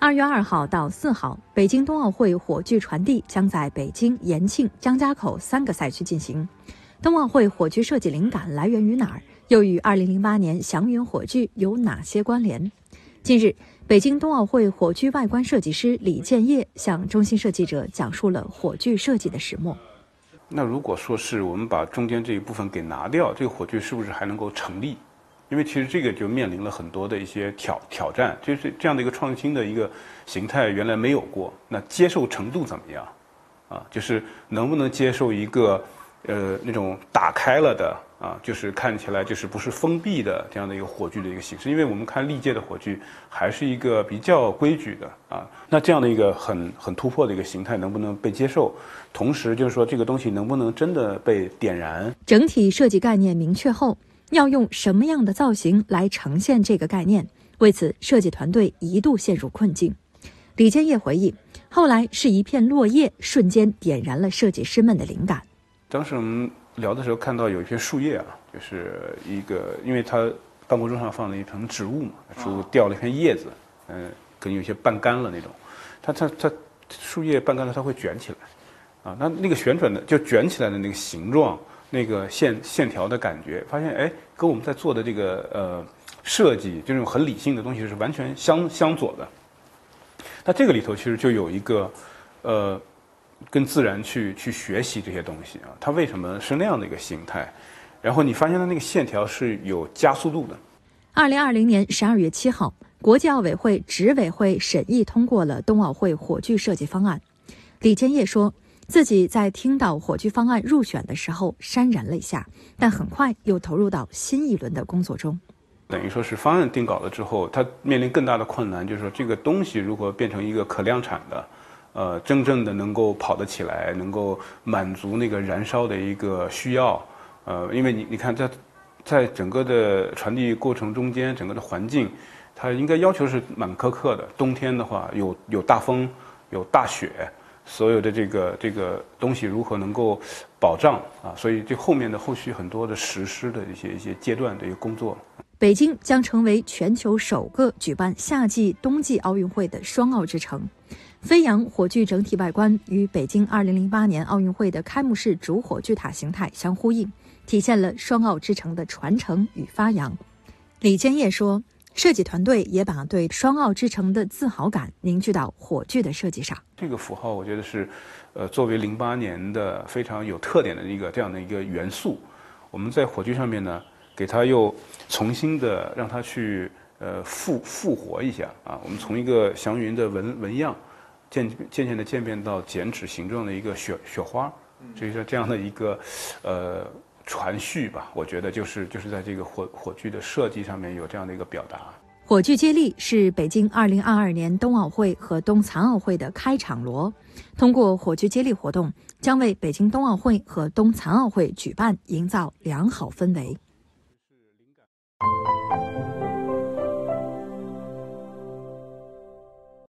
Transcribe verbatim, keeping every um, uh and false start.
二月二号到四号，北京冬奥会火炬传递将在北京、延庆、张家口三个赛区进行。冬奥会火炬设计灵感来源于哪儿？又与二零零八年祥云火炬有哪些关联？近日，北京冬奥会火炬外观设计师李建业向中新社记者讲述了火炬设计的始末。 那如果说是我们把中间这一部分给拿掉，这个火炬是不是还能够成立？因为其实这个就面临了很多的一些挑挑战，就是这样的一个创新的一个形态原来没有过，那接受程度怎么样？啊，就是能不能接受一个呃那种打开了的啊，就是看起来就是不是封闭的这样的一个火炬的一个形式？因为我们看历届的火炬还是一个比较规矩的啊，那这样的一个很很突破的一个形态能不能被接受？同时就是说这个东西能不能真的被点燃？ 整体设计概念明确后，要用什么样的造型来呈现这个概念？为此，设计团队一度陷入困境。李建业回忆，后来是一片落叶瞬间点燃了设计师们的灵感。 当时我们聊的时候看到有一片树叶啊，就是一个，因为他办公桌上放了一盆植物嘛，植物掉了一片叶子，嗯、呃，可能有些半干了那种，它它它树叶半干了，它会卷起来，啊，那那个旋转的就卷起来的那个形状。那个线线条的感觉，发现哎，跟我们在做的这个呃设计，这种很理性的东西是完全相相左的。那这个里头其实就有一个呃，跟自然去去学习这些东西啊，它为什么是那样的一个形态？然后你发现它那个线条是有加速度的。 二零二零年十二月七号，国际奥委会执委会审议通过了冬奥会火炬设计方案。李建业说，自己在听到火炬方案入选的时候潸然了一下，但很快又投入到新一轮的工作中。 等于说是方案定稿了之后，它面临更大的困难，就是说这个东西如何变成一个可量产的，呃，真正的能够跑得起来，能够满足那个燃烧的一个需要，呃，因为你你看在在整个的传递过程中间，整个的环境，它应该要求是蛮苛刻的。冬天的话，有有大风，有大雪。所有的这个这个东西如何能够保障啊？所以这后面的后续很多的实施的一些一些阶段的一个工作。 北京将成为全球首个举办夏季、冬季奥运会的双奥之城。飞扬火炬整体外观与北京二零零八年奥运会的开幕式主火炬塔形态相呼应，体现了双奥之城的传承与发扬。李建业说，设计团队也把对双奥之城的自豪感凝聚到火炬的设计上。 这个符号我觉得是，呃，作为零八年的非常有特点的一个这样的一个元素，我们在火炬上面呢，给它又重新的让它去呃复复活一下啊。我们从一个祥云的纹纹样，渐渐渐的渐变到剪纸形状的一个雪雪花，就是这样的一个呃。传续吧，我觉得就是就是在这个火火炬的设计上面有这样的一个表达。 火炬接力是北京二零二二年冬奥会和冬残奥会的开场锣，通过火炬接力活动，将为北京冬奥会和冬残奥会举办营造良好氛围。